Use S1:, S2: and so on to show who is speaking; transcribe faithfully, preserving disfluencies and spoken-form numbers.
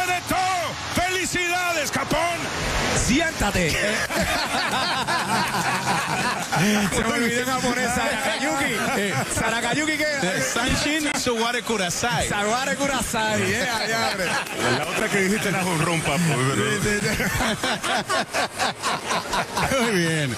S1: de todo. ¡Felicidades, Capón!
S2: Siéntate. Se me olvidó en japonés. Sarakayuki. Eh, Sarakayuki, ¿qué?
S3: Sanshin Suware Kurasai.
S2: Saguare Kurasai. Eh, allá, hombre.
S1: La otra que dijiste era jonrón, papo.
S2: Muy bien.